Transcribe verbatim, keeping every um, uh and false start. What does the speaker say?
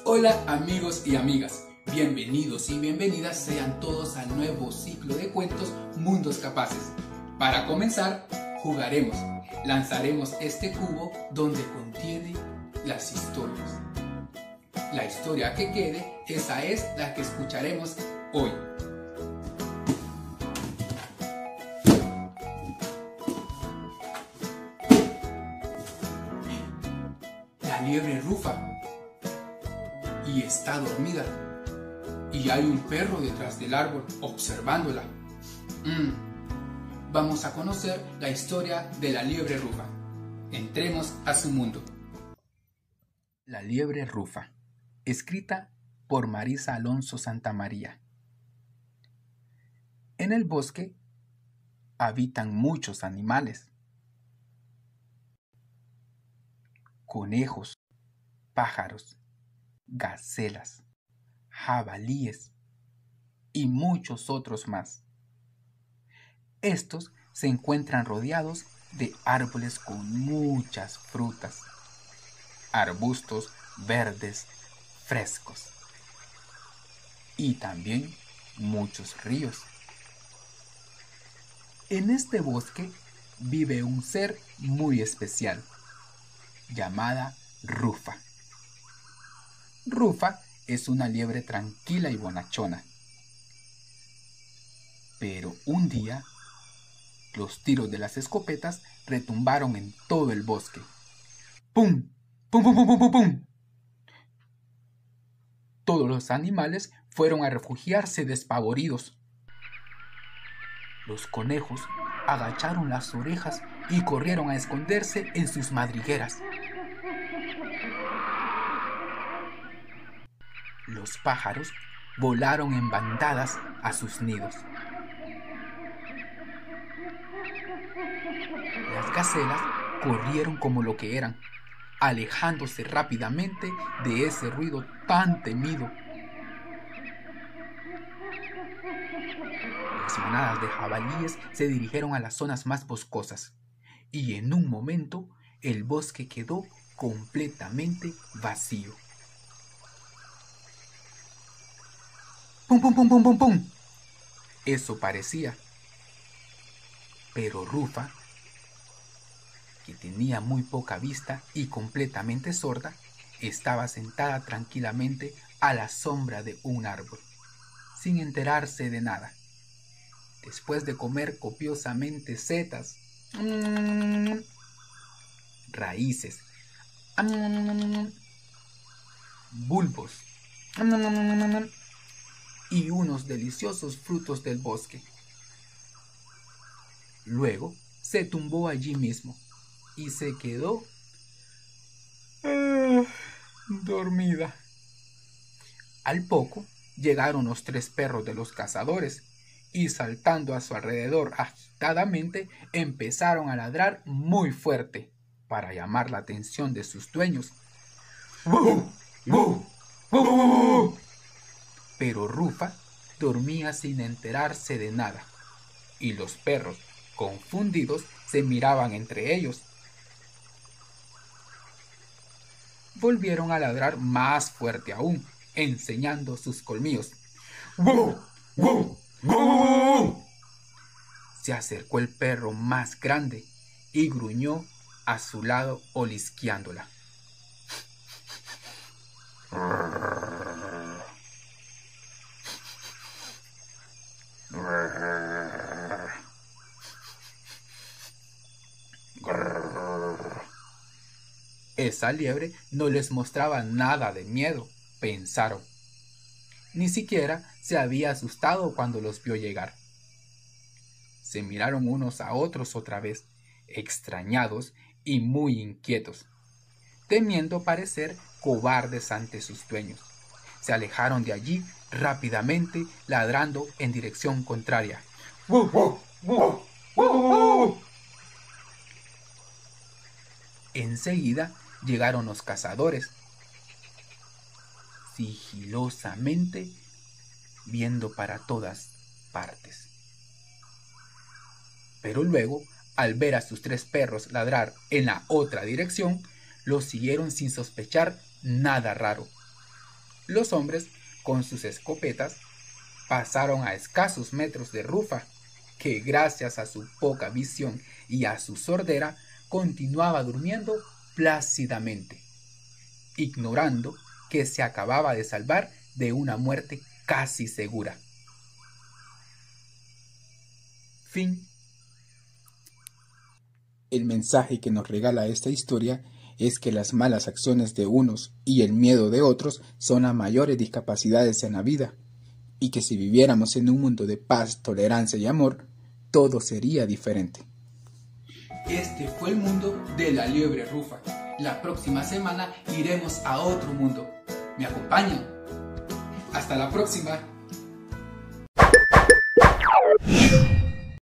Hola amigos y amigas, bienvenidos y bienvenidas sean todos al nuevo ciclo de cuentos Mundos Capaces. Para comenzar, jugaremos, lanzaremos este cubo donde contiene las historias. La historia que quede, esa es la que escucharemos hoy. La liebre rufa y está dormida y hay un perro detrás del árbol observándola. Mm. Vamos a conocer la historia de la liebre rufa. Entremos a su mundo. La liebre rufa, escrita por Marisa Alonso Santamaría. En el bosque habitan muchos animales: conejos, pájaros, gacelas, jabalíes y muchos otros más. Estos se encuentran rodeados de árboles con muchas frutas, arbustos verdes frescos y también muchos ríos. En este bosque vive un ser muy especial, llamada Rufa. Rufa es una liebre tranquila y bonachona. Pero un día, los tiros de las escopetas retumbaron en todo el bosque. ¡Pum! ¡Pum, pum, pum, pum, pum, pum! Todos los animales fueron a refugiarse despavoridos. Los conejos agacharon las orejas y corrieron a esconderse en sus madrigueras. Los pájaros volaron en bandadas a sus nidos. Las gacelas corrieron como lo que eran, alejándose rápidamente de ese ruido tan temido. Las manadas de jabalíes se dirigieron a las zonas más boscosas, y en un momento el bosque quedó completamente vacío. ¡Pum, pum, pum, pum, pum, pum! Eso parecía. Pero Rufa, que tenía muy poca vista y completamente sorda, estaba sentada tranquilamente a la sombra de un árbol, sin enterarse de nada. Después de comer copiosamente setas, mmm, raíces, mmm, bulbos, mmm, y unos deliciosos frutos del bosque. Luego se tumbó allí mismo y se quedó eh, dormida. Al poco llegaron los tres perros de los cazadores y, saltando a su alrededor agitadamente, empezaron a ladrar muy fuerte para llamar la atención de sus dueños. ¡Wow! ¡Wow! ¡Wow! Pero Rufa dormía sin enterarse de nada, y los perros, confundidos, se miraban entre ellos. Volvieron a ladrar más fuerte aún, enseñando sus colmillos. ¡Wow! ¡Wow! ¡Wow! Se acercó el perro más grande y gruñó a su lado, olisqueándola. Esa liebre no les mostraba nada de miedo, pensaron. Ni siquiera se había asustado cuando los vio llegar. Se miraron unos a otros otra vez, extrañados y muy inquietos, temiendo parecer cobardes ante sus dueños. Se alejaron de allí rápidamente, ladrando en dirección contraria. ¡Wow, wow, wow, wow, wow! Enseguida llegaron los cazadores, sigilosamente, viendo para todas partes. Pero luego, al ver a sus tres perros ladrar en la otra dirección, los siguieron sin sospechar nada raro. Los hombres, con sus escopetas, pasaron a escasos metros de Rufa, que gracias a su poca visión y a su sordera continuaba durmiendo plácidamente, ignorando que se acababa de salvar de una muerte casi segura. Fin. El mensaje que nos regala esta historia es que las malas acciones de unos y el miedo de otros son las mayores discapacidades en la vida, y que si viviéramos en un mundo de paz, tolerancia y amor, todo sería diferente. Este fue el mundo de la liebre rufa. La próxima semana iremos a otro mundo. ¿Me acompañan? Hasta la próxima.